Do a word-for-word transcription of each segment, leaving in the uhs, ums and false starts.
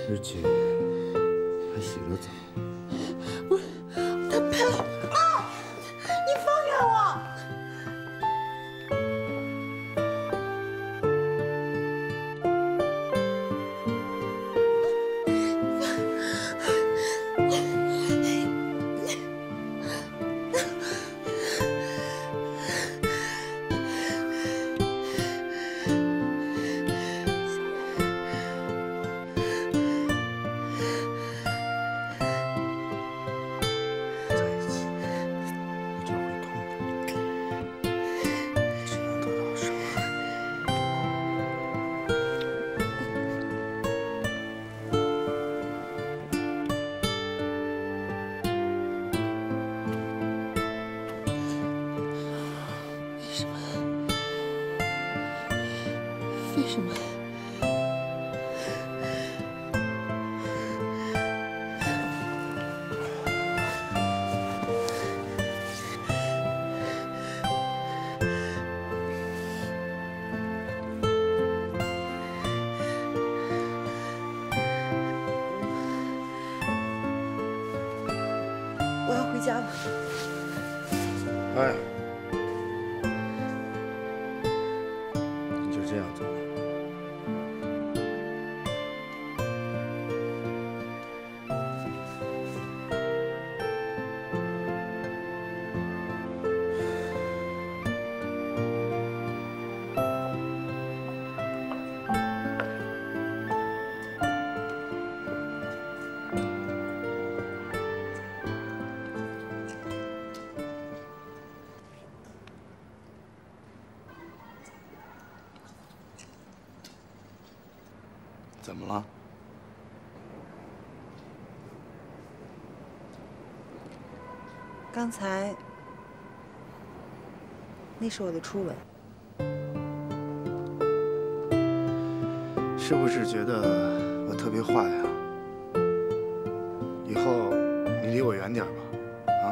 日记还洗了澡。 不是，他喷啊！你放开我！为什么？我要回家了。 哎，你就这样走？ 怎么了？ 刚才那是我的初吻， 是不是觉得我特别坏啊？以后你离我远点吧，啊？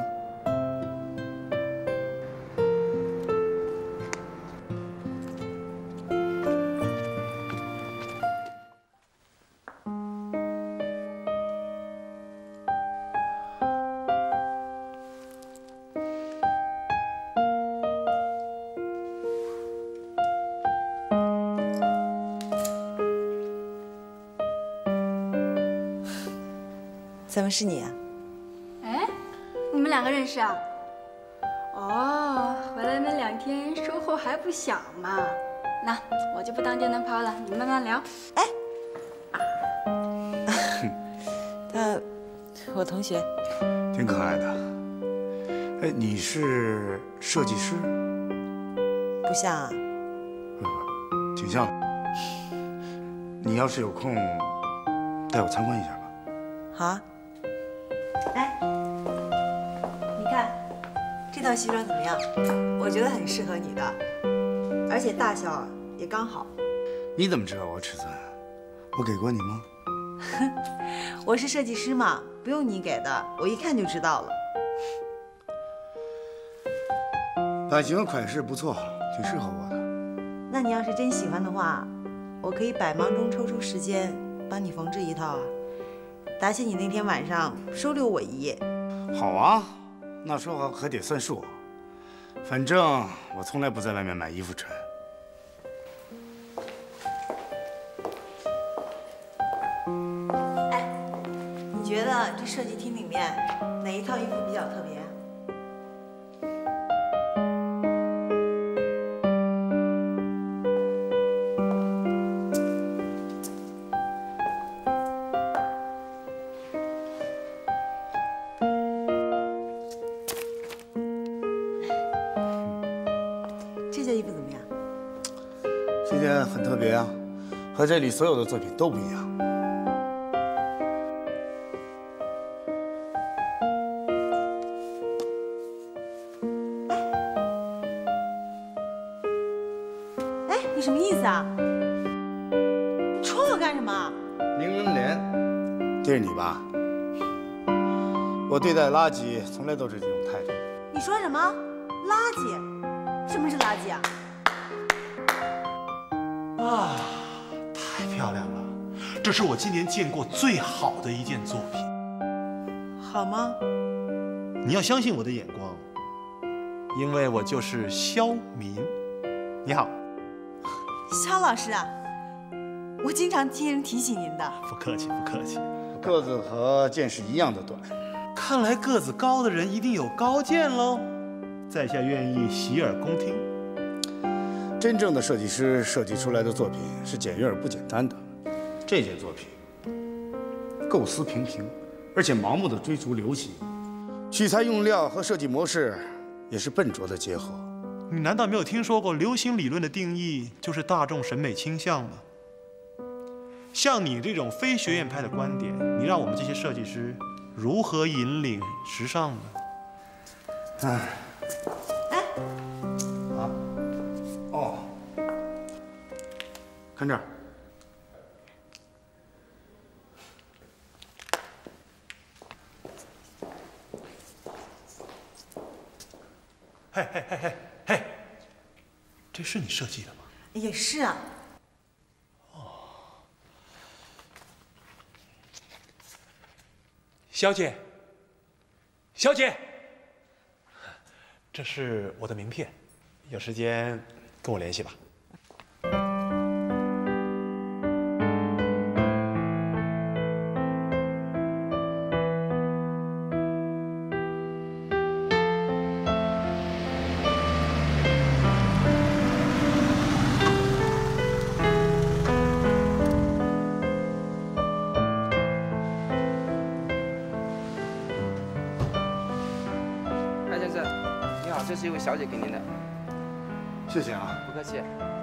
怎么是你啊？ 哎，你们两个认识啊？哦，回来那两天收获还不小嘛。那我就不当电灯泡了，你们慢慢聊。 哎，他，我同学， 挺可爱的。哎，你是设计师？ 不像啊？ 不，挺像的。你要是有空，带我参观一下吧。 好啊。哎，你看这套西装怎么样？我觉得很适合你的，而且大小也刚好。 你怎么知道我尺寸？我给过你吗？ 我是设计师嘛，不用你给的，我一看就知道了。 版型和款式不错，挺适合我的。 那你要是真喜欢的话，我可以百忙中抽出时间帮你缝制一套啊。答谢你那天晚上收留我一夜。 好啊，那说好可得算数。反正我从来不在外面买衣服穿。 哎，你觉得这设计厅里面哪一套衣服比较特别？这件衣服怎么样？ 这件很特别啊，和这里所有的作品都不一样。 哎，你什么意思啊？戳我干什么？ 林文莲，这是你吧？我对待垃圾从来都是这种态度。 你说什么？垃圾？什么是垃圾啊？ 啊，太漂亮了！ 这是我今年见过最好的一件作品。 好吗？ 你要相信我的眼光，因为我就是肖民。你好， 肖老师啊，我经常听人提起您的。 不客气，不客气。 个子和见识一样的短。 看来个子高的人一定有高见喽。在下愿意洗耳恭听。 真正的设计师设计出来的作品是简约而不简单的。这件作品构思平平，而且盲目的追逐流行，取材用料和设计模式也是笨拙的结合。 你难道没有听说过流行理论的定义就是大众审美倾向吗？像你这种非学院派的观点，你让我们这些设计师如何引领时尚呢？ 哎， 哎， 啊，哦，看这儿。 嘿嘿嘿嘿嘿，这是你设计的吗？ 也是啊。 小姐，小姐，这是我的名片，有时间跟我联系吧。 这是一位小姐给您的， 谢谢啊， 不客气。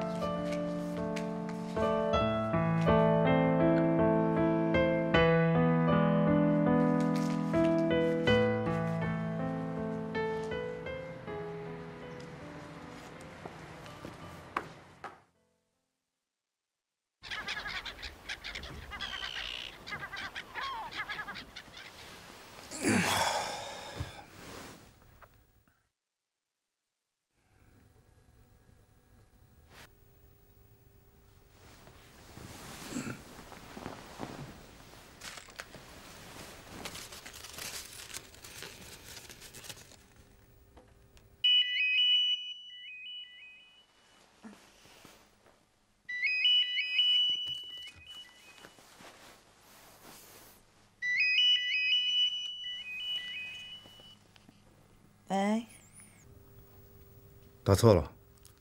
喂， 打错了。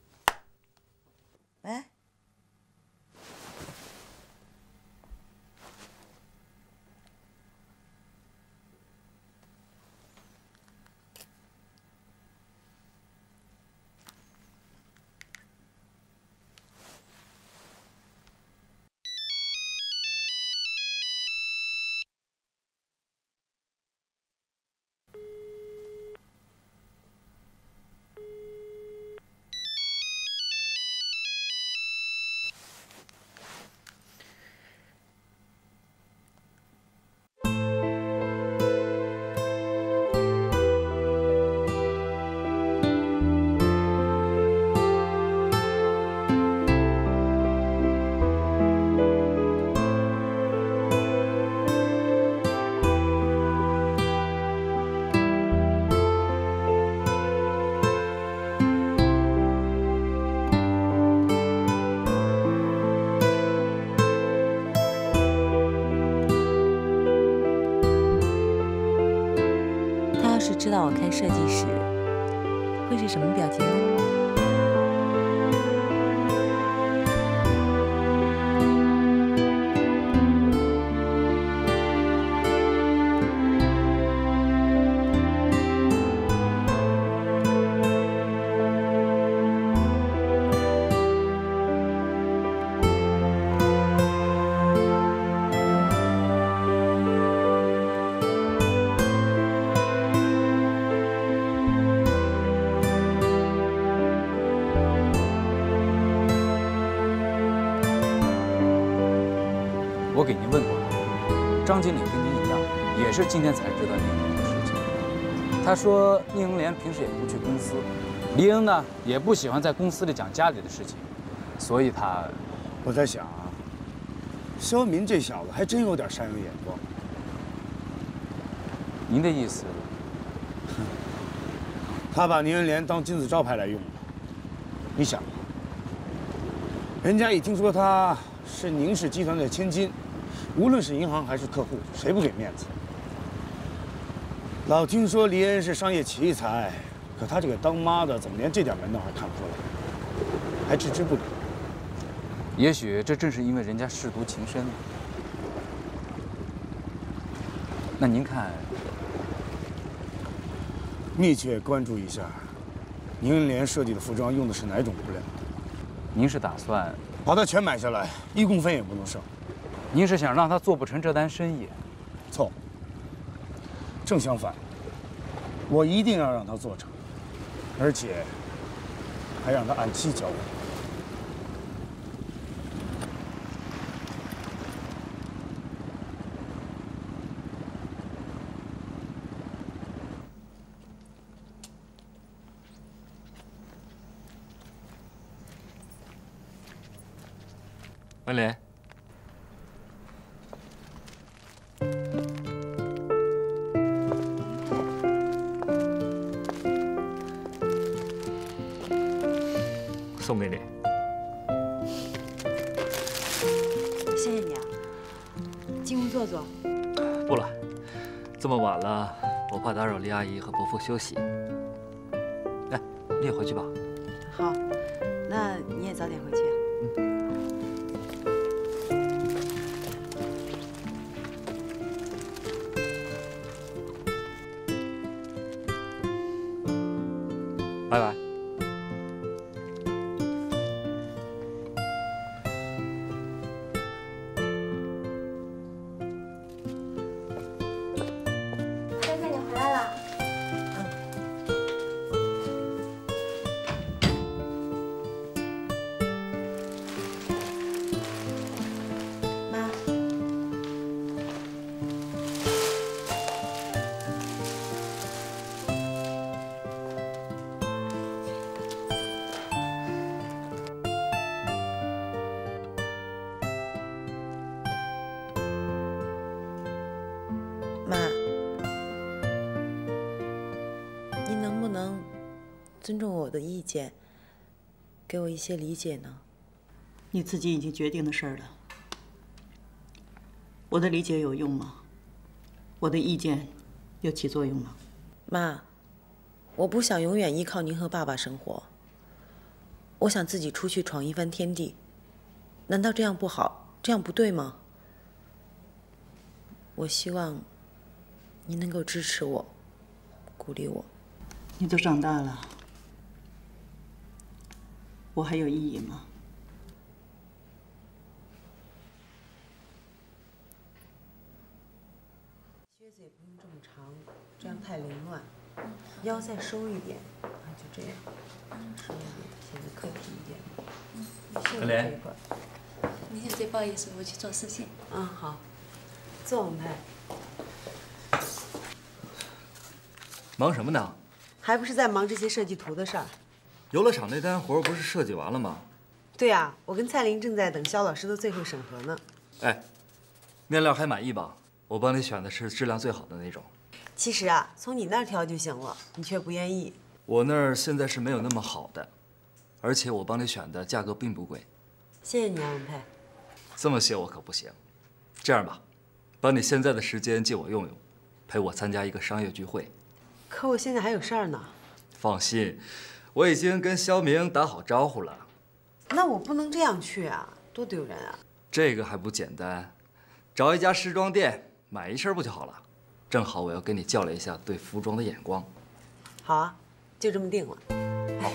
喂， 知道我开设计史，会是什么表情呢？ 我给您问过了，张经理跟您一样，也是今天才知道宁英莲的事情。他说宁英莲平时也不去公司，黎英呢也不喜欢在公司里讲家里的事情，所以他…… 我在想啊， 肖民这小子还真有点商业眼光。 您的意思？ 他把宁恩联当金字招牌来用了。你想，人家一听说他是宁氏集团的千金，无论是银行还是客户，谁不给面子？老听说黎恩是商业奇才，可他这个当妈的怎么连这点门道还看不出来，还置之不理？ 也许这正是因为人家舐犊情深。那您看， 密切关注一下，宁恩联设计的服装用的是哪种布料？ 您是打算把它全买下来，一公分也不能剩。 您是想让他做不成这单生意？ 错。正相反，我一定要让他做成，而且还让他按期交付。 文林，送给你。 谢谢你啊，进屋坐坐。 不了，这么晚了，我怕打扰李阿姨和伯父休息。来，你也回去吧。 好，那你也早点回去。 拜拜。 珊珊，你回来啦？ 妈，妈，你能不能尊重我的意见，给我一些理解呢？ 你自己已经决定的事儿了，我的理解有用吗？我的意见有起作用吗？ 妈，我不想永远依靠您和爸爸生活，我想自己出去闯一番天地。难道这样不好？这样不对吗？我希望您能够支持我，鼓励我。 你都长大了，我还有意义吗？ 靴子也不用这么长，这样太凌乱。腰再收一点，啊，就这样，收一点，显得客气一点。袖子这一块儿。 你先别不好意思，我去做事情。 嗯，好。坐，文佩。 忙什么呢？ 还不是在忙这些设计图的事儿。 游乐场那单活不是设计完了吗？ 对呀，我跟蔡琳正在等肖老师的最后审核呢。 哎，面料还满意吧？我帮你选的是质量最好的那种。 其实啊，从你那儿挑就行了，你却不愿意。 我那儿现在是没有那么好的，而且我帮你选的价格并不贵。 谢谢你啊，文佩。 这么些我可不行。这样吧，把你现在的时间借我用用，陪我参加一个商业聚会。 可我现在还有事儿呢。 放心，我已经跟肖明打好招呼了。 那我不能这样去啊，多丢人啊！ 这个还不简单，找一家时装店买一身不就好了？正好我要跟你较量一下对服装的眼光。 好啊，就这么定了。 好，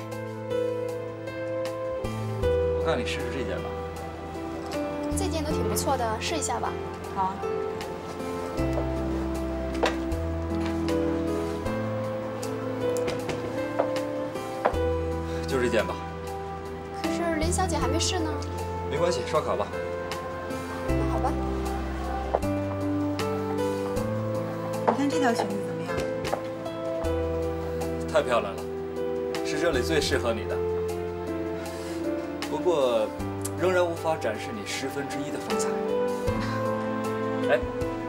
我看你试试这件吧。 这件都挺不错的，试一下吧。 好啊。 就这件吧。 可是林小姐还没试呢。 没关系，刷卡吧。 那好吧。 你看这条裙子怎么样？ 太漂亮了，是这里最适合你的。不过，仍然无法展示你十分之一的风采。 哎，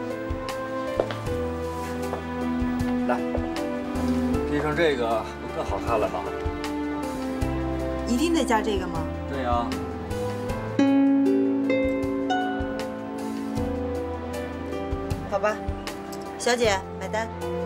来，披上这个不更好看了吗？ 一定得加这个吗？ 对呀。 好吧，小姐买单。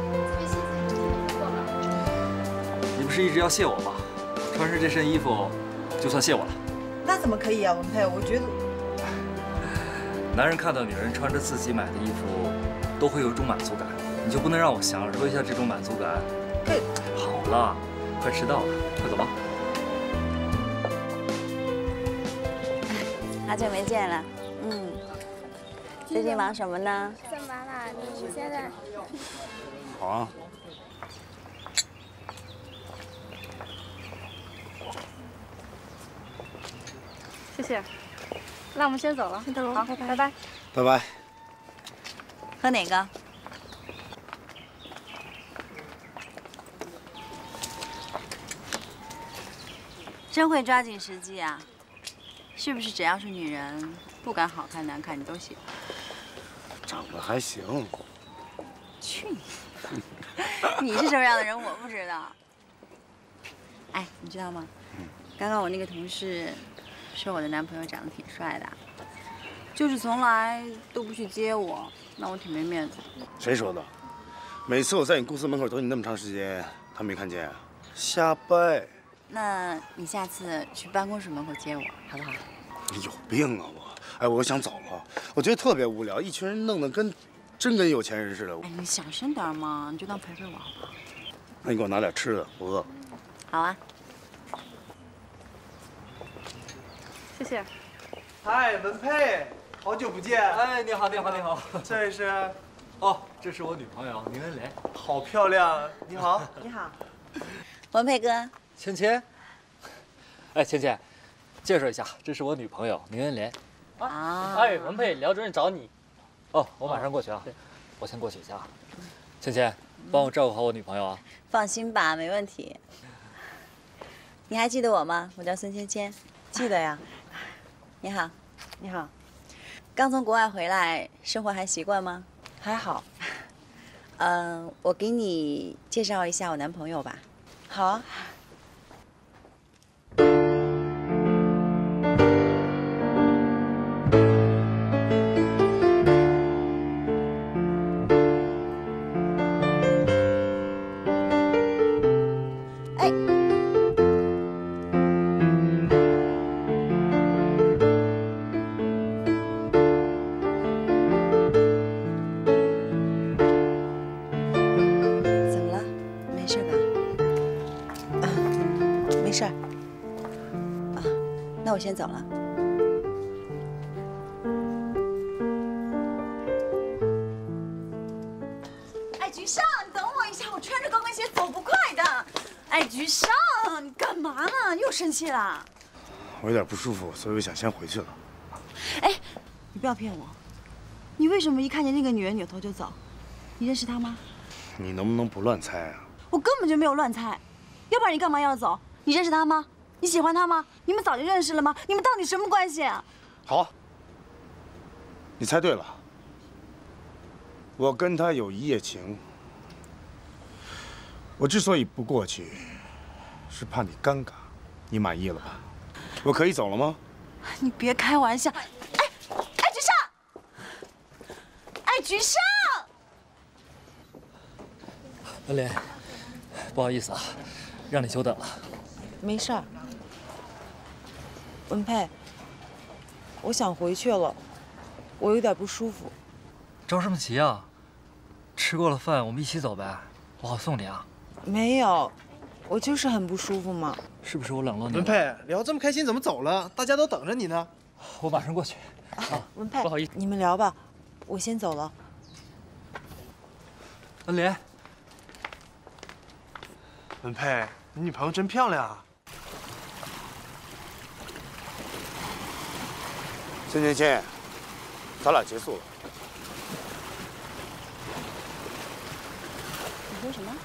你不是一直要谢我吗？穿上这身衣服，就算谢我了。 那怎么可以啊，文佩？我觉得， 男人看到女人穿着自己买的衣服，都会有一种满足感。你就不能让我享受一下这种满足感？ 对。 好了，快迟到了，快走吧。 好久没见了，嗯，最近忙什么呢？ 上班了，你现在？ 好啊。 谢谢，那我们先走了。先走了，好，拜拜。拜拜。 拜拜。 喝哪个？真会抓紧时机啊！是不是只要是女人，不管好看难看，你都喜欢？ 长得还行。 去你！你是什么样的人，我不知道。哎，你知道吗？刚刚我那个同事说我的男朋友长得挺帅的，就是从来都不去接我，那我挺没面子。 谁说的？每次我在你公司门口等你那么长时间，他没看见啊？瞎掰。 那你下次去办公室门口接我，好不好？ 你有病啊我！哎，我想走了，我觉得特别无聊，一群人弄得跟真跟有钱人似的。 哎，你小声点嘛，你就当陪陪我好不好？ 那你给我拿点吃的，我饿了。 好啊。 谢谢。 嗨，文佩，好久不见。 哎，你好，你好，你好。 这位是？ 哦，这是我女朋友宁恩莲。 好漂亮。你好。 你好。 文佩哥。 芊芊。哎，芊芊，介绍一下，这是我女朋友宁恩莲。 啊。 哎，文佩，廖主任找你。 哦，我马上过去啊。我先过去一下。芊芊，帮我照顾好我女朋友啊。 放心吧，没问题。你还记得我吗？我叫孙芊芊。 记得呀。 你好。 你好。 刚从国外回来，生活还习惯吗？ 还好。 嗯、呃，我给你介绍一下我男朋友吧。 好啊。 那我先走了。哎，菊上，你等我一下，我穿着高跟鞋走不快的。哎，菊上，你干嘛呢？又生气了？ 我有点不舒服，所以我想先回去了。 哎，你不要骗我，你为什么一看见那个女人扭头就走？你认识她吗？ 你能不能不乱猜啊？ 我根本就没有乱猜，要不然你干嘛要走？你认识她吗？你喜欢他吗？你们早就认识了吗？你们到底什么关系啊？ 好，你猜对了，我跟他有一夜情。我之所以不过去，是怕你尴尬。你满意了吧？我可以走了吗？ 你别开玩笑！哎哎，菊上！哎，菊上！ 恩莲，不好意思啊，让你久等了。 没事儿。文佩，我想回去了，我有点不舒服。 着什么急啊？吃过了饭，我们一起走呗，我好送你啊。 没有，我就是很不舒服嘛。 是不是我冷落你？ 文佩，聊这么开心，怎么走了？大家都等着你呢。 我马上过去。 啊，文佩， 不好意思， 你们聊吧，我先走了。 恩莲， 文佩，你女朋友真漂亮啊。 芊芊芊，咱俩结束了。 你说什么？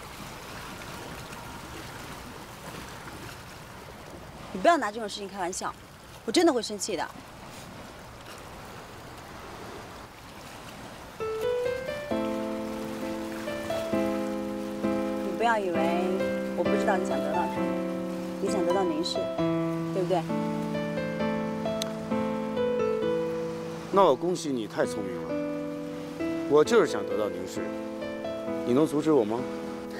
你不要拿这种事情开玩笑，我真的会生气的。 要以为我不知道你想得到什么，你想得到凝视，对不对？ 那我恭喜你，太聪明了。我就是想得到凝视，你能阻止我吗？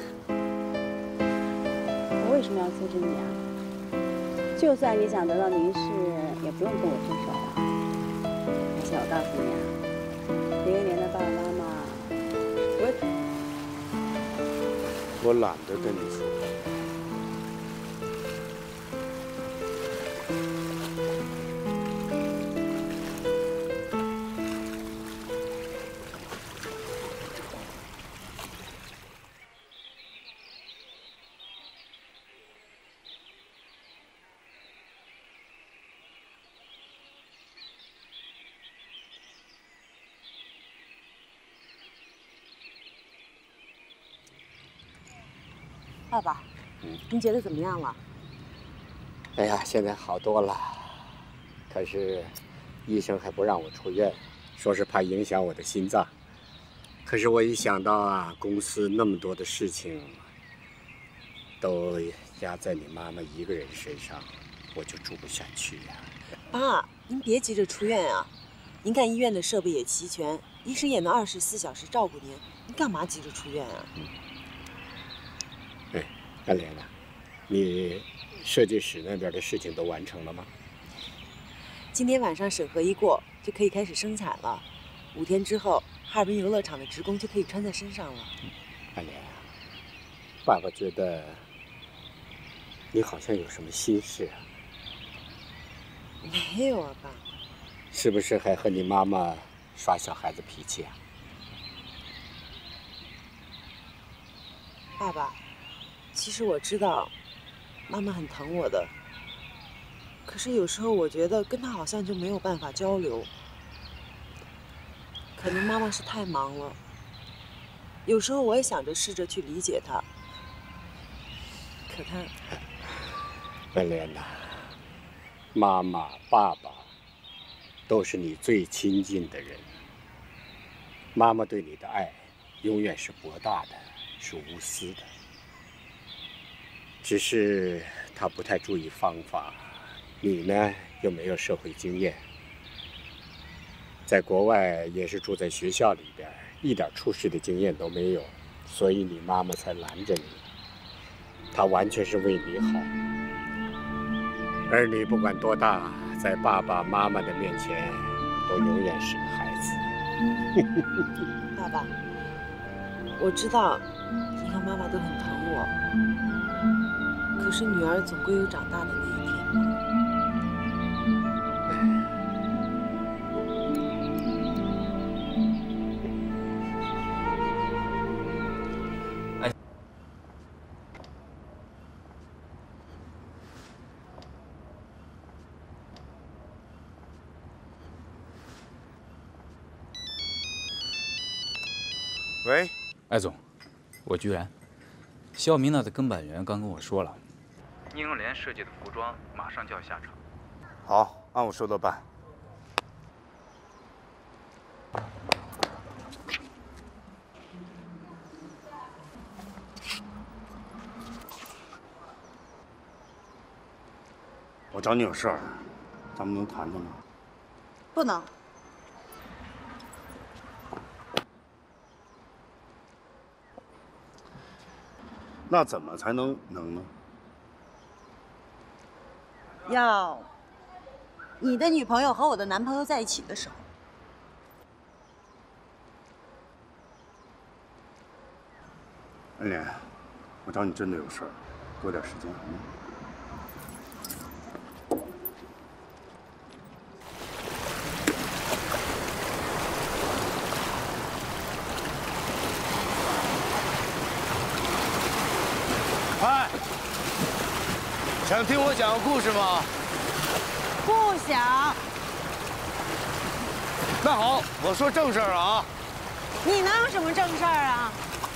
我为什么要阻止你啊？就算你想得到凝视，也不用跟我分手啊。而且我告诉你啊，林忆莲的爸爸妈妈不会。 我懒得跟你说。 爸爸，嗯，您觉得怎么样了？ 哎呀，现在好多了，可是医生还不让我出院，说是怕影响我的心脏。可是我一想到啊，公司那么多的事情都压在你妈妈一个人身上，我就住不下去呀。 爸，您别急着出院啊，您看医院的设备也齐全，医生也能二十四小时照顾您，您干嘛急着出院啊？ 嗯。哎，安莲啊，你设计室那边的事情都完成了吗？ 今天晚上审核一过，就可以开始生产了。五天之后，哈尔滨游乐场的职工就可以穿在身上了。 安莲啊，爸爸觉得你好像有什么心事啊？ 没有啊，爸。 是不是还和你妈妈耍小孩子脾气啊？ 爸爸。其实我知道，妈妈很疼我的。可是有时候我觉得跟她好像就没有办法交流。可能妈妈是太忙了。有时候我也想着试着去理解她，可她…… 文莲呐，妈妈、爸爸都是你最亲近的人。妈妈对你的爱永远是博大的，是无私的。只是他不太注意方法，你呢又没有社会经验，在国外也是住在学校里边，一点出事的经验都没有，所以你妈妈才拦着你。她完全是为你好，而你不管多大，在爸爸妈妈的面前，都永远是个孩子。 爸爸，我知道你和妈妈都很疼我。可是女儿总归有长大的那一天。 哎， 喂， 艾总，我居然，肖明娜的跟班员刚跟我说了。 宁永莲设计的服装马上就要下场。 好，按我说的办。我找你有事儿，咱们能谈谈吗？ 不能。 那怎么才能能呢？ 要你的女朋友和我的男朋友在一起的时候。 安莲，我找你真的有事儿，给我点时间。嗯。嗨，想听我讲个故事吗？ 不想。 那好，我说正事儿啊。 你能有什么正事儿啊？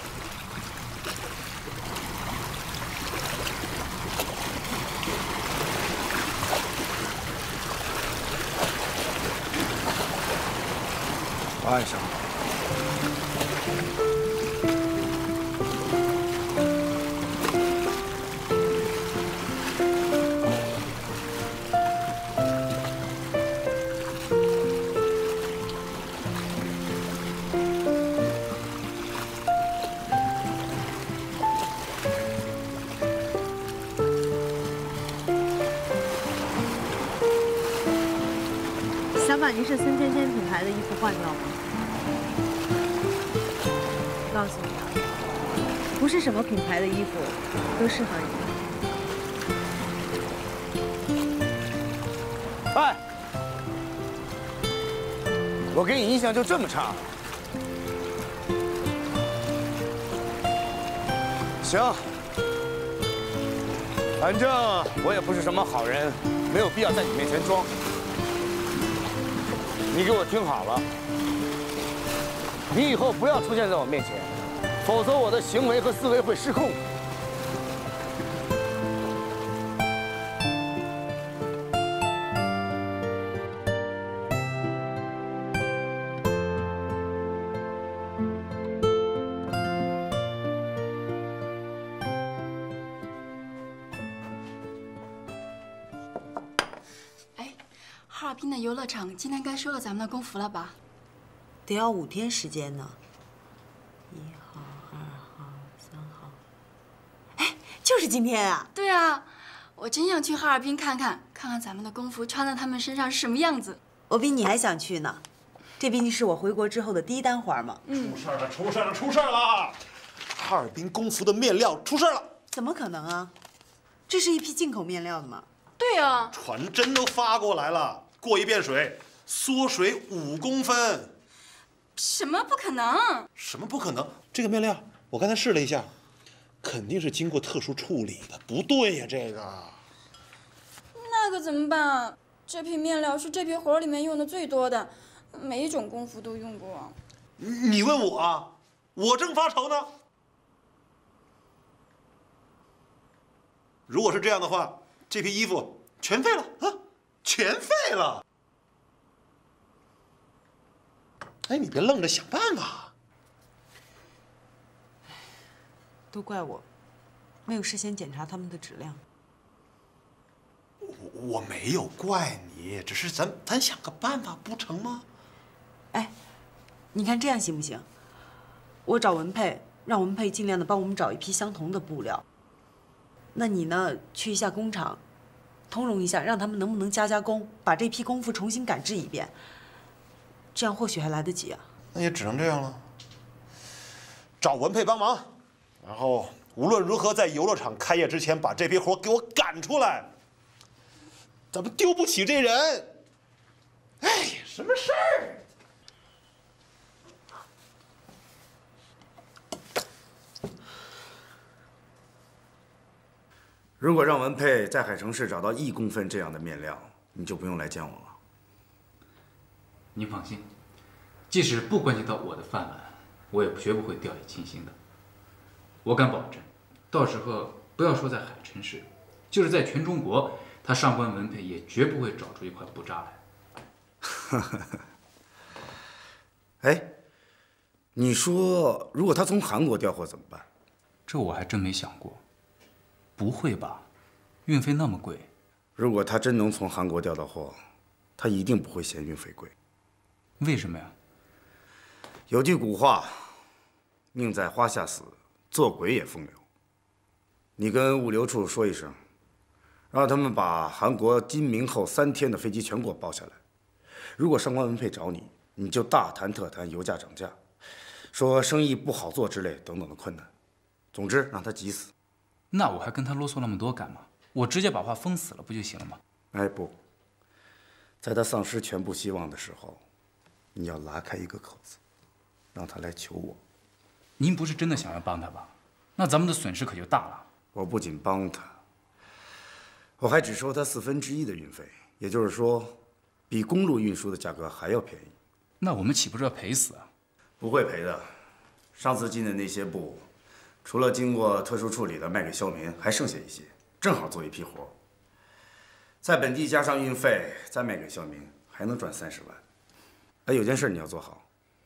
我爱上了。 把你是孙芊芊品牌的衣服换掉吗？我告诉你啊，不是什么品牌的衣服都适合你。 哎，我给你印象就这么差？行，反正我也不是什么好人，没有必要在你面前装。你给我听好了，你以后不要出现在我面前，否则我的行为和思维会失控。 哈尔滨的游乐场今天该收了咱们的工服了吧？ 得要五天时间呢。一号、二号、三号，哎，就是今天啊！ 对啊，我真想去哈尔滨看看，看看咱们的工服穿在他们身上是什么样子。 我比你还想去呢，这毕竟是我回国之后的第一单活嘛。 出事了！出事了！出事了！哈尔滨工服的面料出事了！ 怎么可能啊？这是一批进口面料的嘛。 对啊， 传真都发过来了，过一遍水，缩水五公分。 什么不可能？ 什么不可能？这个面料我刚才试了一下，肯定是经过特殊处理的。不对呀，这个。 那可怎么办？这批面料是这批活里面用的最多的，每一种工服都用过。 你问我啊？我正发愁呢。如果是这样的话，这批衣服全废了啊！全废了！哎，你别愣着，想办法。 都怪我，没有事先检查他们的质量。 我我没有怪你，只是咱咱想个办法，不成吗？ 哎，你看这样行不行？我找文佩，让文佩尽量的帮我们找一批相同的布料。那你呢，去一下工厂，通融一下，让他们能不能加加工，把这批工服重新赶制一遍。这样或许还来得及啊。 那也只能这样了。找文佩帮忙，然后无论如何在游乐场开业之前把这批活给我赶出来。咱们丢不起这人。哎呀，什么事儿？ 如果让文佩在海城市找到一公分这样的面料，你就不用来见我了。 您放心，即使不关系到我的饭碗，我也绝不会掉以轻心的。我敢保证，到时候不要说在海城市，就是在全中国，他上官文佩也绝不会找出一块布渣来。 哎，你说如果他从韩国调货怎么办？ 这我还真没想过。不会吧？运费那么贵？ 如果他真能从韩国调到货，他一定不会嫌运费贵。 为什么呀？ 有句古话，命在花下死，做鬼也风流。你跟物流处说一声，让他们把韩国今明后三天的飞机全给我包下来。如果上官文佩找你，你就大谈特谈油价涨价，说生意不好做之类等等的困难。总之让他急死。 那我还跟他啰嗦那么多干嘛？我直接把话封死了不就行了吗？ 哎不，在他丧失全部希望的时候，你要拉开一个口子，让他来求我。 您不是真的想要帮他吧？那咱们的损失可就大了。 我不仅帮他，我还只收他四分之一的运费，也就是说，比公路运输的价格还要便宜。 那我们岂不是要赔死啊？ 不会赔的。上次进的那些布，除了经过特殊处理的卖给校民，还剩下一些，正好做一批活。在本地加上运费，再卖给校民，还能赚三十万。哎，有件事你要做好，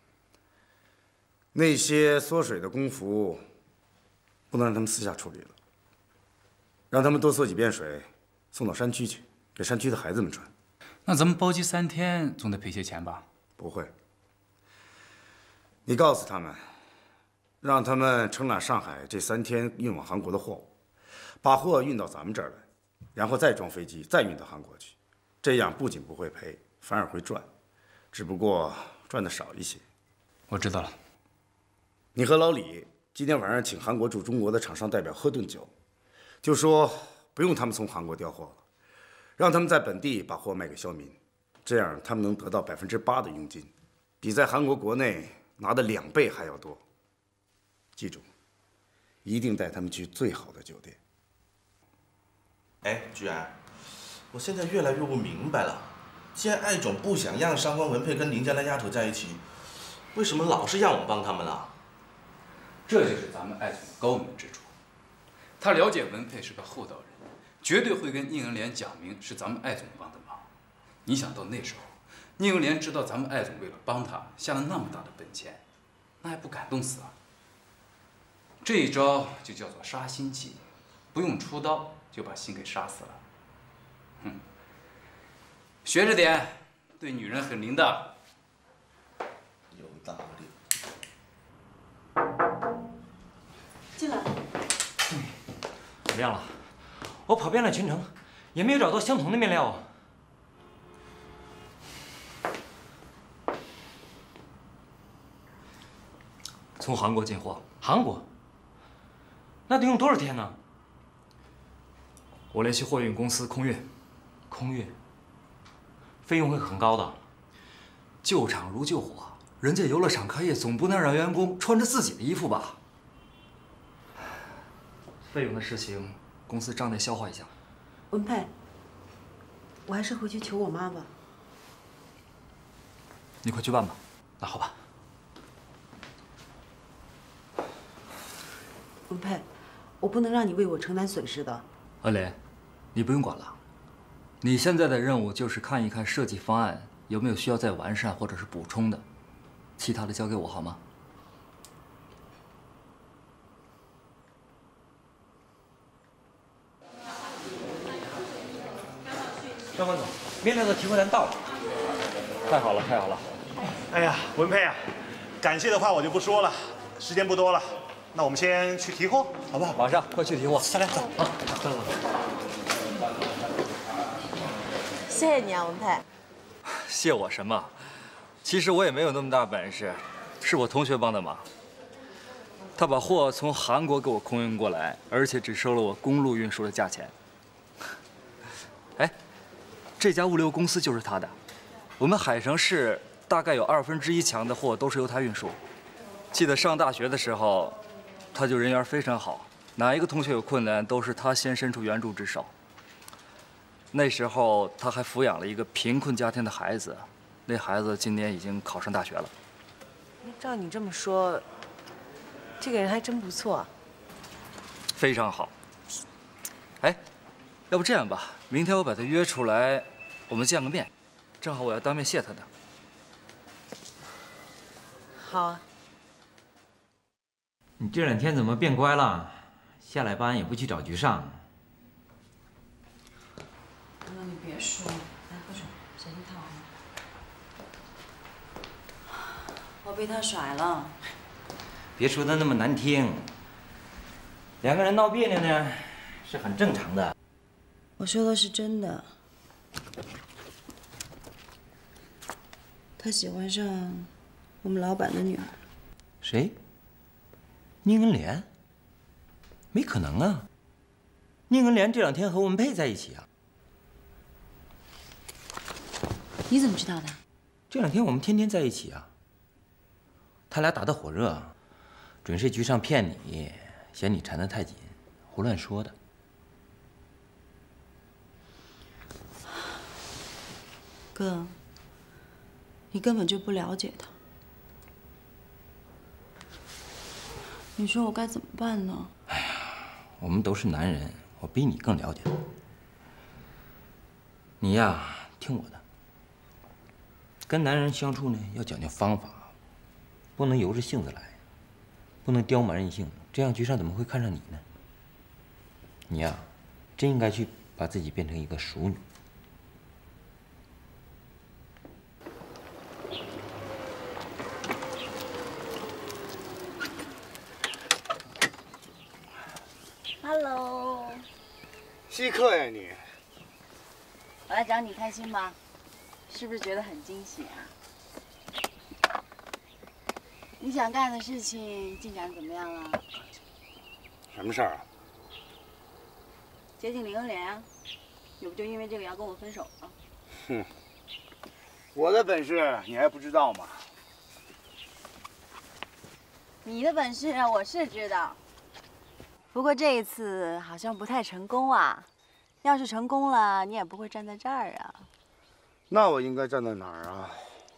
那些缩水的工服，不能让他们私下处理了，让他们多缩几遍水，送到山区去，给山区的孩子们穿。 那咱们包机三天，总得赔些钱吧？ 不会。你告诉他们，让他们承揽上海这三天运往韩国的货物，把货运到咱们这儿来，然后再装飞机，再运到韩国去。这样不仅不会赔，反而会赚。 只不过赚的少一些。 我知道了。 你和老李今天晚上请韩国驻中国的厂商代表喝顿酒，就说不用他们从韩国调货了，让他们在本地把货卖给肖民，这样他们能得到百分之八的佣金，比在韩国国内拿的两倍还要多。记住，一定带他们去最好的酒店。 哎，居然，我现在越来越不明白了，既然艾总不想让上官文佩跟林家那丫头在一起，为什么老是让我帮他们了？ 这就是咱们艾总的高明之处。他了解文佩是个厚道人，绝对会跟宁恩莲讲明是咱们艾总帮的忙。你想到那时候，宁恩莲知道咱们艾总为了帮他下了那么大的本钱，那还不感动死啊？这一招就叫做杀心计，不用出刀就把心给杀死了。哼，学着点，对女人很灵的。 有道理。 进来。 怎么样了？我跑遍了全城，也没有找到相同的面料啊。 从韩国进货。 韩国？那得用多少天呢？ 我联系货运公司空运。 空运？费用会很高的。 救场如救火，人家游乐场开业，总不能让员工穿着自己的衣服吧？费用的事情，公司账内消化一下。 文佩，我还是回去求我妈吧。 你快去办吧。 那好吧。 文佩，我不能让你为我承担损失的。 恩莲，你不用管了。你现在的任务就是看一看设计方案有没有需要再完善或者是补充的，其他的交给我好吗？ 张关总，面料的提货单到了。 太好了，太好了。 哎呀，文佩啊，感谢的话我就不说了，时间不多了，那我们先去提货，好不好？ 马上，快去提货。 下来，走。啊，走走。 谢谢你啊，文佩。 谢我什么？其实我也没有那么大本事，是我同学帮的忙。他把货从韩国给我空运过来，而且只收了我公路运输的价钱。哎，这家物流公司就是他的。我们海城市大概有二分之一强的货都是由他运输。记得上大学的时候，他就人缘非常好，哪一个同学有困难都是他先伸出援助之手。那时候他还抚养了一个贫困家庭的孩子，那孩子今年已经考上大学了。 照你这么说，这个人还真不错。 非常好。哎，要不这样吧，明天我把他约出来，我们见个面，正好我要当面谢他的。 好啊。 你这两天怎么变乖了？下了班也不去找局上。 哥，你别说，来喝水，小心烫啊。我被他甩了。 别说的那么难听。两个人闹别扭呢，是很正常的。 我说的是真的。他喜欢上我们老板的女儿。 谁？宁恩莲？没可能啊！宁恩莲这两天和文佩在一起啊。 你怎么知道的？ 这两天我们天天在一起啊。他俩打得火热，准是局上骗你，嫌你缠得太紧，胡乱说的。 哥，你根本就不了解他。你说我该怎么办呢？ 哎呀，我们都是男人，我比你更了解他。你呀，听我的。跟男人相处呢，要讲究方法，不能由着性子来，不能刁蛮任性，这样局上怎么会看上你呢？你呀，真应该去把自己变成一个淑女。 Hello， 稀客呀你！ 我来找你开心吗？是不是觉得很惊喜啊？ 你想干的事情进展怎么样了？ 什么事儿啊？ 接近林恩莲啊，你不就因为这个要跟我分手吗？ 哼，我的本事你还不知道吗？ 你的本事我是知道，不过这一次好像不太成功啊。要是成功了，你也不会站在这儿啊。 那我应该站在哪儿啊？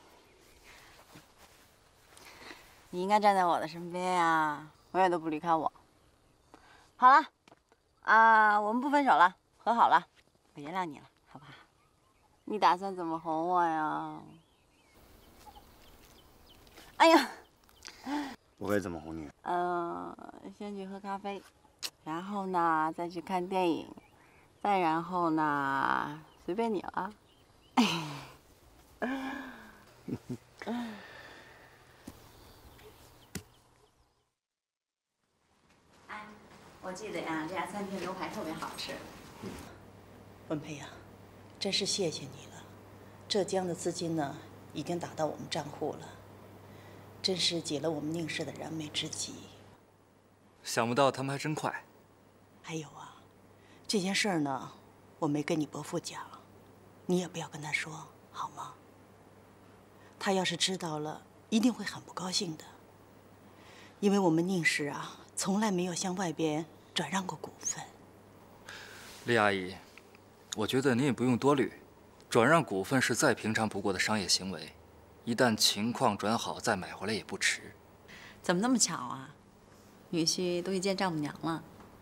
你应该站在我的身边呀，永远都不离开我。好了，啊，我们不分手了，和好了，我原谅你了，好吧？你打算怎么哄我呀？哎呀， 我该怎么哄你？ 嗯、呃，先去喝咖啡，然后呢再去看电影，再然后呢随便你了。哎，我记得呀，这家餐厅牛排特别好吃。 文佩呀，真是谢谢你了。浙江的资金呢，已经打到我们账户了，真是解了我们宁氏的燃眉之急。 想不到他们还真快。 还有啊，这件事儿呢，我没跟你伯父讲，你也不要跟他说，好吗？他要是知道了，一定会很不高兴的。因为我们宁氏啊，从来没有向外边转让过股份。 厉阿姨，我觉得您也不用多虑，转让股份是再平常不过的商业行为，一旦情况转好，再买回来也不迟。 怎么那么巧啊？女婿都去见丈母娘了。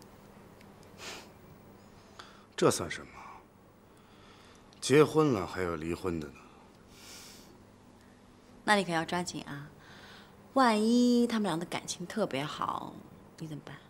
这算什么？结婚了还有离婚的呢。 那你可要抓紧啊！万一他们俩的感情特别好，你怎么办？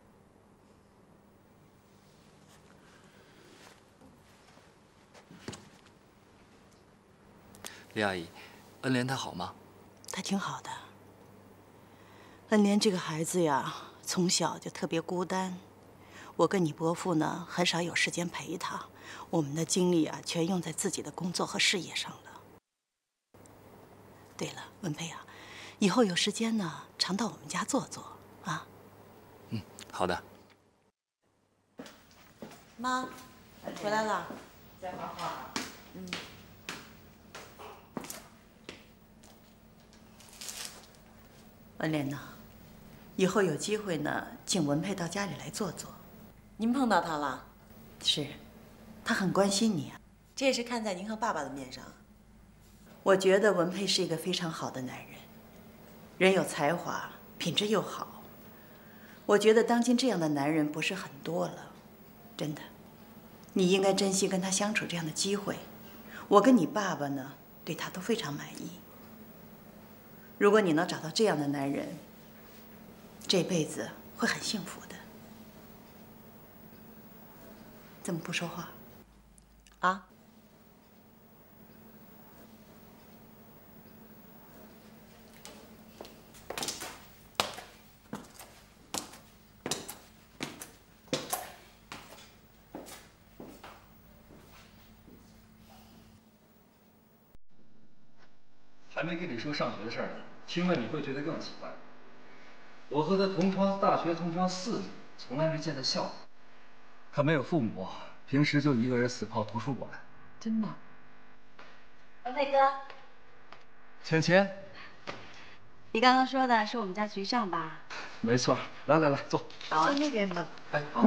厉阿姨，恩莲她好吗？ 她挺好的。恩莲这个孩子呀，从小就特别孤单。我跟你伯父呢，很少有时间陪她，我们的精力啊，全用在自己的工作和事业上了。对了，文佩啊，以后有时间呢，常到我们家坐坐啊。 嗯，好的。 妈，回来了。 在画画。 嗯。恩莲呐，以后有机会呢，请文佩到家里来坐坐。 您碰到他了？ 是，他很关心你啊。 这也是看在您和爸爸的面上。 我觉得文佩是一个非常好的男人，人有才华，品质又好。我觉得当今这样的男人不是很多了，真的。你应该珍惜跟他相处这样的机会。我跟你爸爸呢，对他都非常满意。如果你能找到这样的男人，这辈子会很幸福的。怎么不说话？ 啊？ 还没跟你说上学的事儿呢，听了你会觉得更奇怪。我和他同窗，大学同窗四年，从来没见他笑过。他没有父母，平时就一个人死泡图书馆。 真的？ 文佩哥， 芊芊， 你刚刚说的是我们家局上吧？ 没错，来来来，坐。 好啊，那边吧。 哎，好。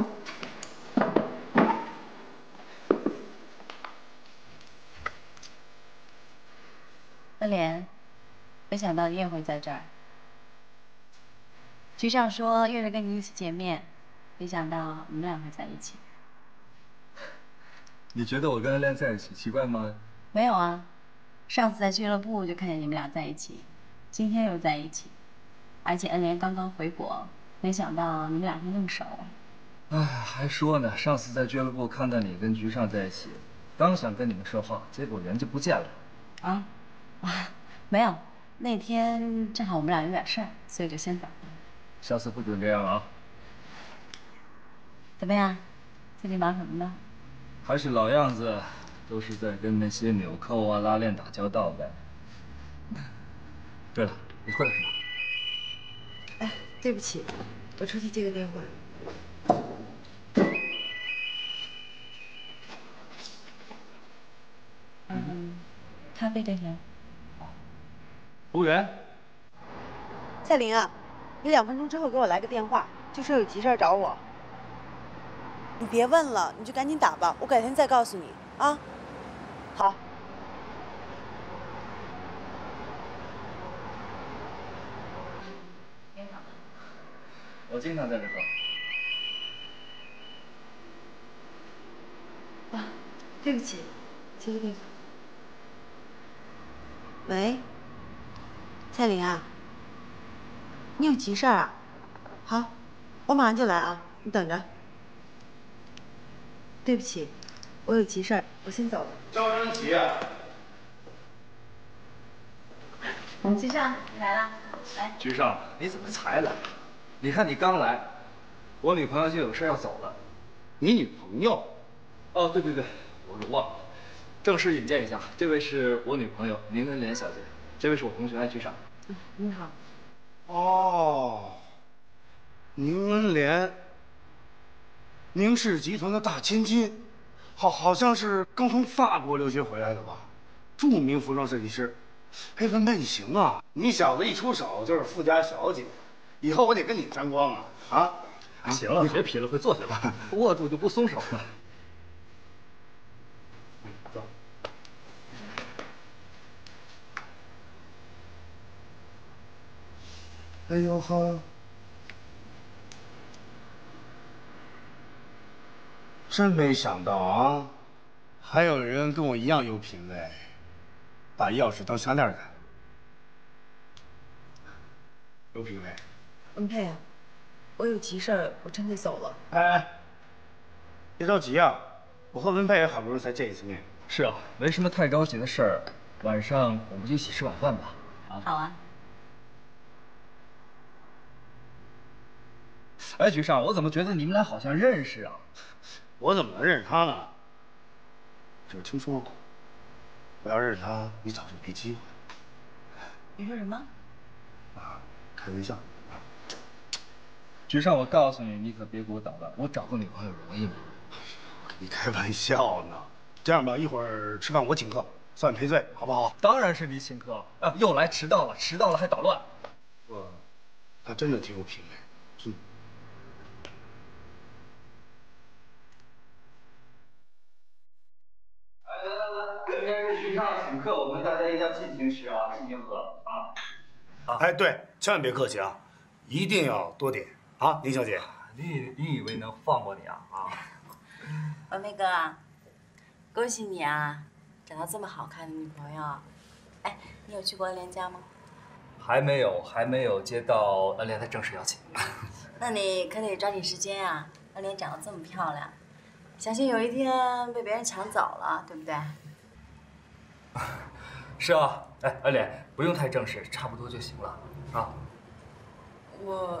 恩莲，没想到你也会在这儿。局上说约着跟你一起见面，没想到你们俩会在一起。 你觉得我跟恩莲在一起奇怪吗？ 没有啊，上次在俱乐部就看见你们俩在一起，今天又在一起，而且恩莲刚刚回国，没想到你们俩会那么熟。 哎，还说呢，上次在俱乐部看到你跟局上在一起，刚想跟你们说话，结果人就不见了。 啊？啊，没有，那天正好我们俩有点事儿，所以就先走了。 下次不准这样啊！ 怎么样？最近忙什么呢？ 还是老样子，都是在跟那些纽扣啊、拉链打交道呗。对了，你会什么？ 对不起，我出去接个电话。 嗯，咖啡店员。 服务员。 蔡玲啊，你两分钟之后给我来个电话，就说有急事找我。你别问了，你就赶紧打吧，我改天再告诉你啊。好。 我经常在这喝。 啊，对不起，接个电话。喂，蔡玲啊，你有急事儿啊？好，我马上就来啊，你等着。对不起，我有急事儿，我先走了。 着什么急啊？ 局上，你来了，来。 局上，你怎么才来？你看你刚来，我女朋友就有事要走了。 你女朋友？ 哦，对对对，我给忘了。正式引荐一下，这位是我女朋友宁恩莲小姐，这位是我同学安局上。 嗯，你好。 哦，宁恩莲，宁氏集团的大千金，好，好像是刚从法国留学回来的吧？著名服装设计师。哎，文佩，你行啊！你小子一出手就是富家小姐，以后我得跟你沾光啊！啊， 啊行了，别劈了，快坐下吧，握住就不松手了。 走。哎呦呵，真没想到啊，还有人跟我一样有品位，把钥匙当项链戴，有品位。 文佩，我有急事儿，我真得走了。 哎哎，别着急啊，我和文佩也好不容易才见一次面。 是啊，没什么太着急的事儿，晚上我们就一起吃晚饭吧。 啊，好啊。 哎，局上，我怎么觉得你们俩好像认识啊？ 我怎么能认识他呢？就是听说，我要认识他，你早就没机会。 你说什么？ 啊，开玩笑。 局上，我告诉你，你可别给我捣乱。我找个女朋友容易吗？ 你开玩笑呢。这样吧，一会儿吃饭我请客，算赔罪，好不好？ 当然是你请客。啊，又来迟到了，迟到了还捣乱。 我，他真的挺有品味，真的。 来来来来，今天是局上请客，我们大家一定要尽情吃啊，尽情喝啊。 啊，哎，对，千万别客气啊，一定要多点啊，林小姐。 你你以为能放过你啊？啊！ 文佩哥，恭喜你啊，找到这么好看的女朋友。哎，你有去过恩莲家吗？ 还没有，还没有接到恩莲的正式邀请。 那你可得抓紧时间啊！恩莲长得这么漂亮，小心有一天被别人抢走了，对不对？ 是啊，哎，恩莲，不用太正式，差不多就行了啊。 我。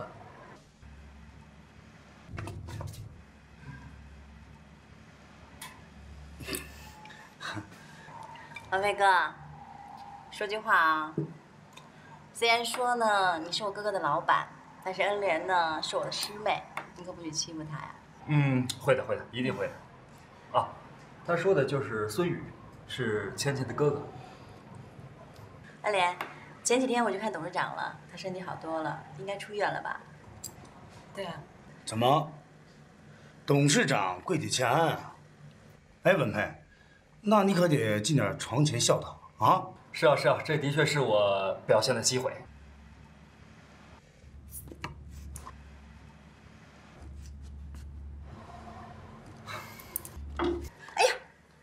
文佩哥，说句话啊。虽然说呢，你是我哥哥的老板，但是恩莲呢是我的师妹，你可不许欺负她呀。 嗯，会的，会的，一定会的。啊，他说的就是孙宇，是芊芊的哥哥。 恩莲，前几天我去看董事长了，他身体好多了，应该出院了吧？对啊。 怎么？董事长跪地欠安啊？哎，文佩，那你可得尽点床前孝道啊！ 是啊，是啊，这的确是我表现的机会。 哎呀！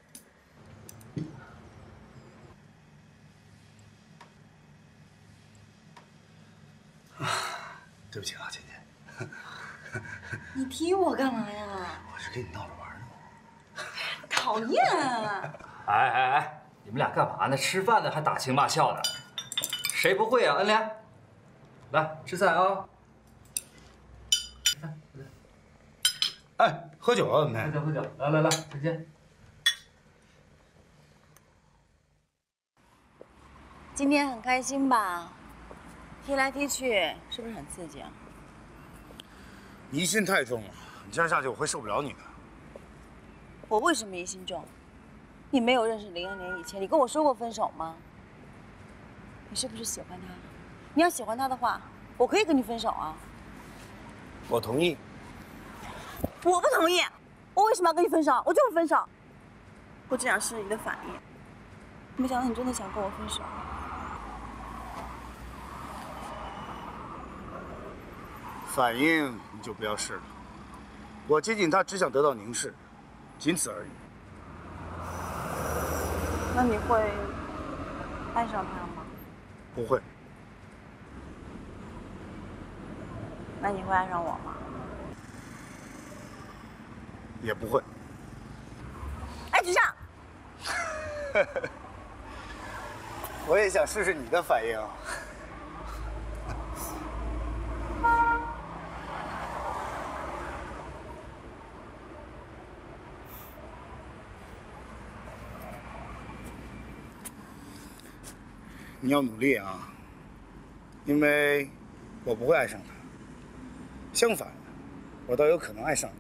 啊，对不起啊，芊芊。 你踢我干嘛呀？ 我是跟你闹着玩呢。 讨厌啊！ 哎哎哎，你们俩干嘛呢？吃饭呢还打情骂俏的，谁不会啊？恩莲，来吃菜啊！吃饭，吃饭。 哎，喝酒啊，文佩。 喝酒喝酒，来来来，芊芊。 今天很开心吧？踢来踢去，是不是很刺激啊？ 疑心太重了，你这样下去我会受不了你的。 我为什么疑心重？你没有认识林恩莲以前，你跟我说过分手吗？你是不是喜欢他？你要喜欢他的话，我可以跟你分手啊。 我同意。 我不同意，我为什么要跟你分手？我就是分手。我只想试你的反应，没想到你真的想跟我分手。 反应你就不要试了。我接近他只想得到凝视，仅此而已。 那你会爱上他吗？ 不会。 那你会爱上我吗？ 也不会。 哎，局长。 我也想试试你的反应。你要努力啊，因为我不会爱上他。相反，我倒有可能爱上你。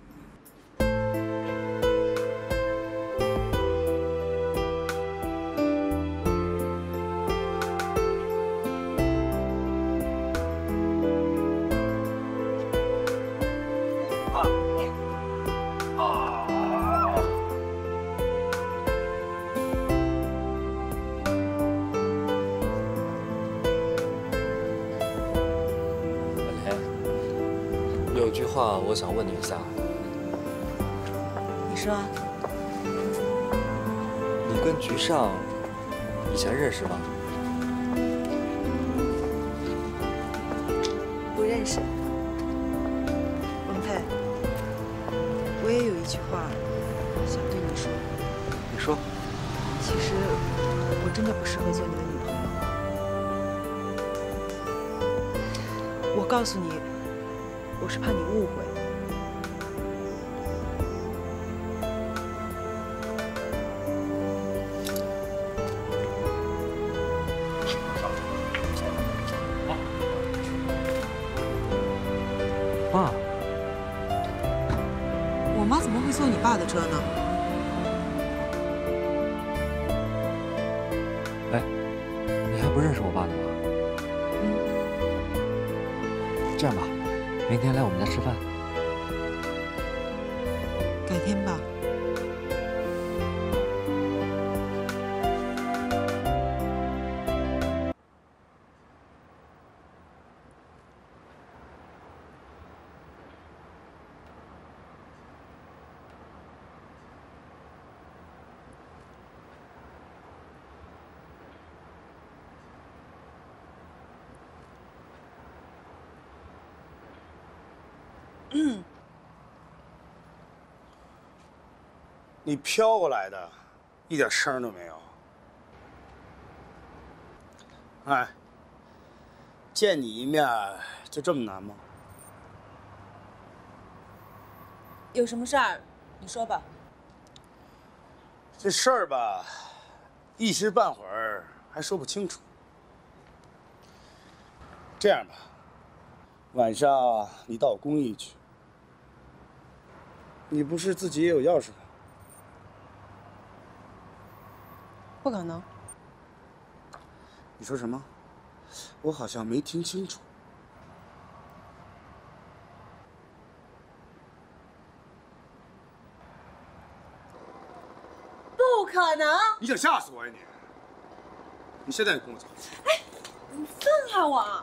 有句话我想问你一下， 你说， 你跟菊上以前认识吗？ 不认识。文佩，我也有一句话想对你说。 你说。 其实我真的不适合做你的女朋友。我告诉你。我是怕你误会。 爸， 我妈怎么会坐你爸的车呢？ 哎，你还不认识我爸呢吗？嗯。这样吧。明天来我们家吃饭。 改天吧。 嗯，你飘过来的，一点声都没有。哎，见你一面就这么难吗？ 有什么事儿，你说吧。 这事儿吧，一时半会儿还说不清楚。这样吧，晚上你到我公寓去。你不是自己也有钥匙吗？ 不可能。 你说什么？我好像没听清楚。 不可能！ 你想吓死我呀你！你现在就跟我走。 哎，你放开我！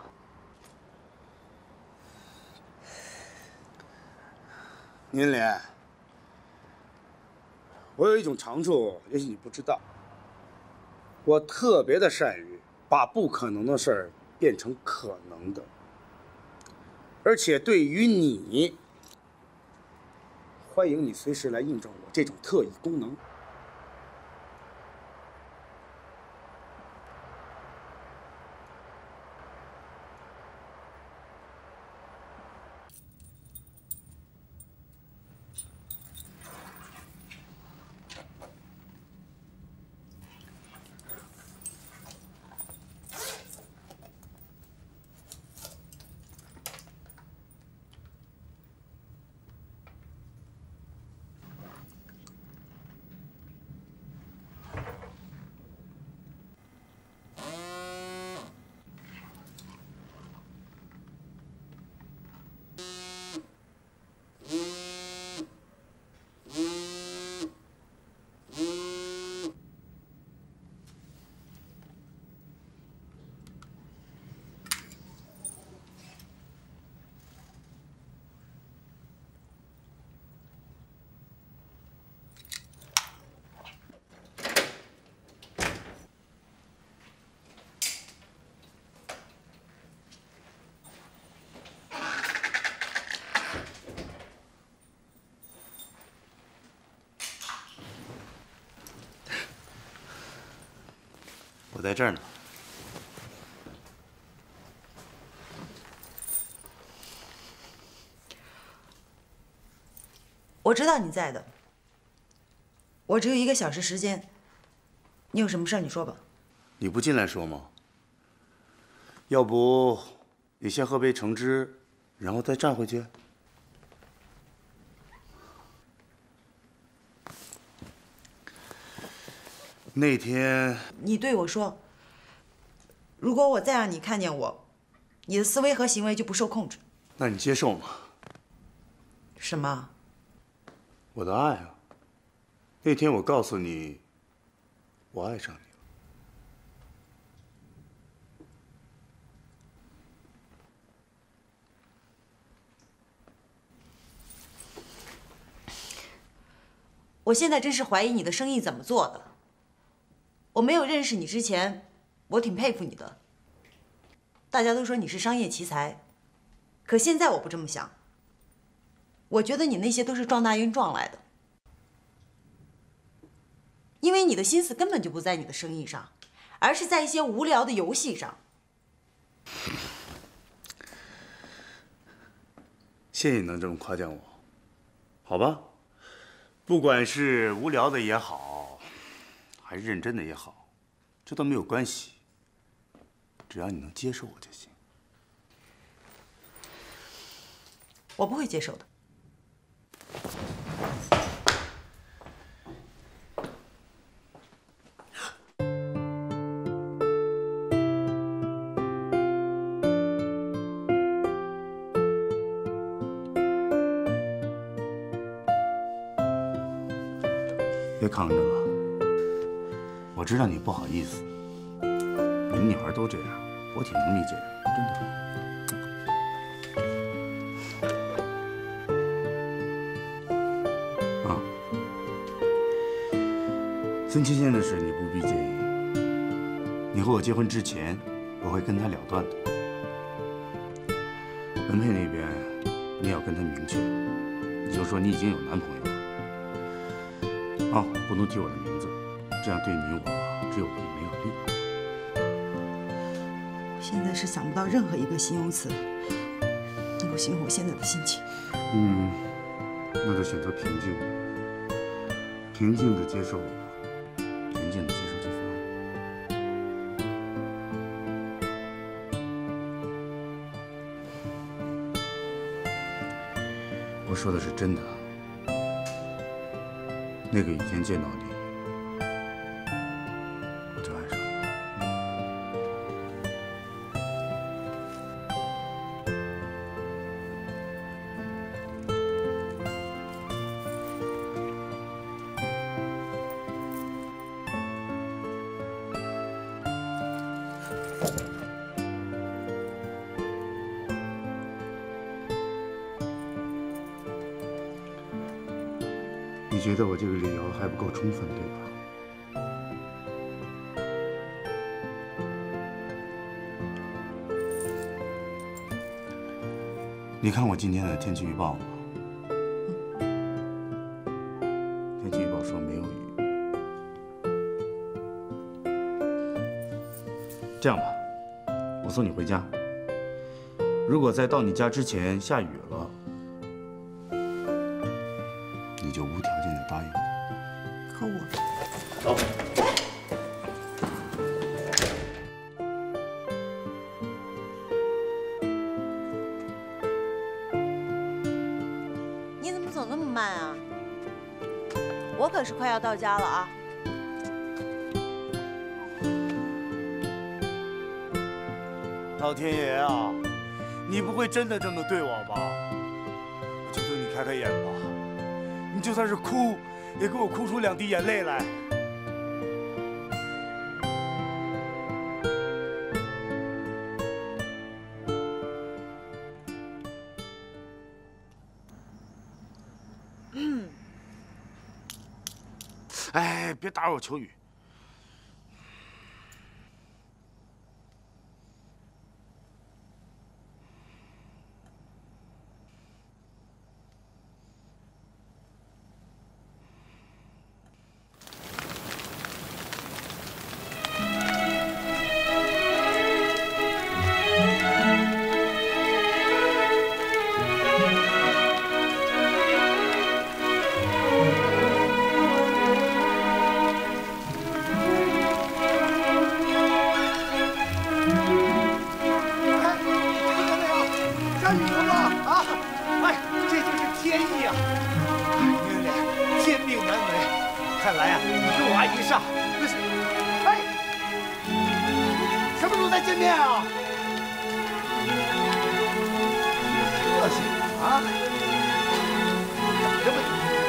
宁莲，我有一种长处，也许你不知道。我特别的善于把不可能的事儿变成可能的，而且对于你，欢迎你随时来印证我这种特异功能。 我在这儿呢。 我知道你在的。我只有一个小时时间，你有什么事儿你说吧。 你不进来说吗？要不你先喝杯橙汁，然后再站回去。那天你对我说，如果我再让你看见我，你的思维和行为就不受控制。 那你接受吗？ 什么？ 我的爱啊！那天我告诉你，我爱上你了。 我现在真是怀疑你的生意怎么做的。我没有认识你之前，我挺佩服你的。大家都说你是商业奇才，可现在我不这么想。我觉得你那些都是撞大运撞来的，因为你的心思根本就不在你的生意上，而是在一些无聊的游戏上。 谢谢你能这么夸奖我，好吧？不管是无聊的也好，还是认真的也好，这都没有关系，只要你能接受我就行。 我不会接受的。 别扛着了，我知道你不好意思，你们女孩都这样，我挺能理解的，真的。啊，孙芊芊的事你不必介意，你和我结婚之前，我会跟她了断的。文佩那边，你也要跟她明确，你就说你已经有男朋友了。啊，不能提我的名字，这样对你我只有弊没有利。 我现在是想不到任何一个形容词能够形容我现在的心情。 嗯，那就选择平静，平静的接受我，平静的接受这份爱。我说的是真的。那个雨天见到你，我就爱上你。你觉得我这个理由还不够充分，对吧？你看我今天的天气预报吗？天气预报说没有雨。这样吧，我送你回家。如果在到你家之前下雨了，你就无条件的答应我。 可我…… 走。 你怎么走那么慢啊？我可是快要到家了啊！ 老天爷啊，你不会真的这么对我吧？我求求你开开眼吧！你就算是哭，也给我哭出两滴眼泪来。哎，别打扰我求雨。 看来啊，你跟我爱一上。不是，哎，什么时候再见面啊？个性啊，这不。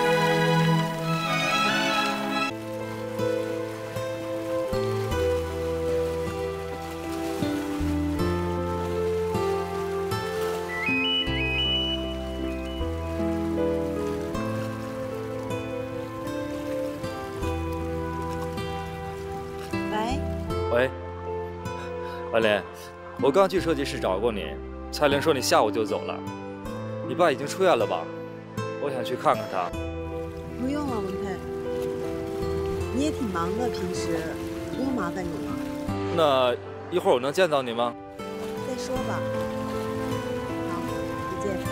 喂，文林，我刚去设计室找过你，蔡玲说你下午就走了，你爸已经出院了吧？我想去看看他。 不用了，文佩，你也挺忙的，平时不用麻烦你了。 那一会儿我能见到你吗？ 再说吧。好，再见。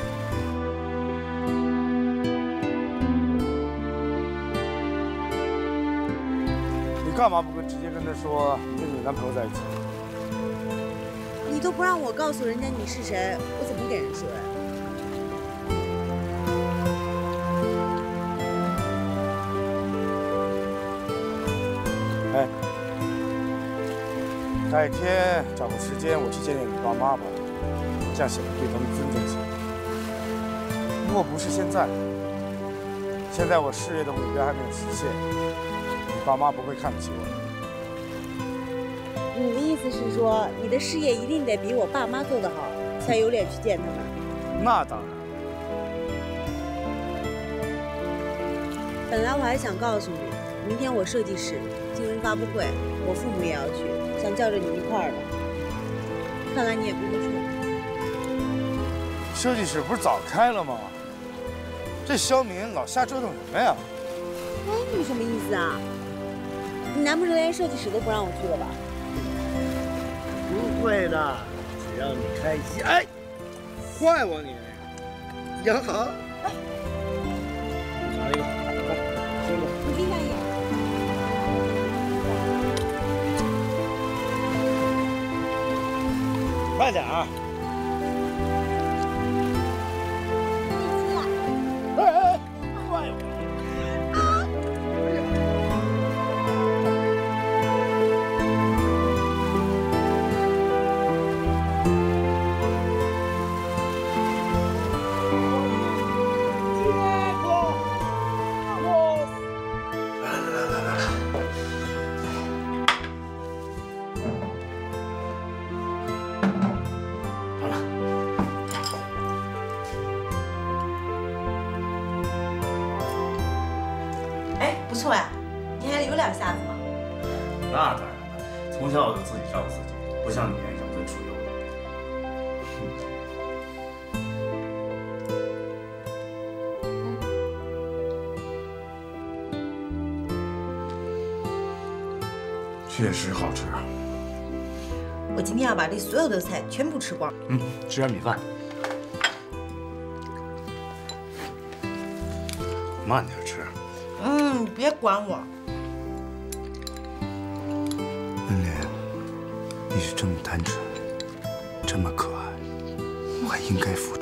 你干嘛不跟直接跟他说跟你男朋友在一起？ 你都不让我告诉人家你是谁，我怎么给人说呀？ 哎，改天找个时间我去见见你爸妈吧，这样显得对他们尊重些。如果不是现在，现在我事业的目标还没有实现。 爸妈不会看不起我。 你的意思是说，你的事业一定得比我爸妈做得好，才有脸去见他们？ 那当然。 本来我还想告诉你，明天我设计室进行发布会，我父母也要去，想叫着你一块儿的。看来你也不会去。 设计室不是早开了吗？这肖明老瞎折腾什么呀？ 哎，你什么意思啊？ 你难不成连设计室都不让我去了吧？ 不会的，只要你开心。哎，坏我你！杨好，拿一个，来，兄弟。 你冰大爷。 快点啊！哎哎，坏我！ 不错呀，你还有两下子吗？ 那当然了，从小我就自己照顾自己，不像你养尊处优的。确实好吃。 我今天要把这所有的菜全部吃光。 嗯，吃点米饭。慢点吃。 嗯，你别管我。 文莲，你是这么单纯，这么可爱，我还应该付出。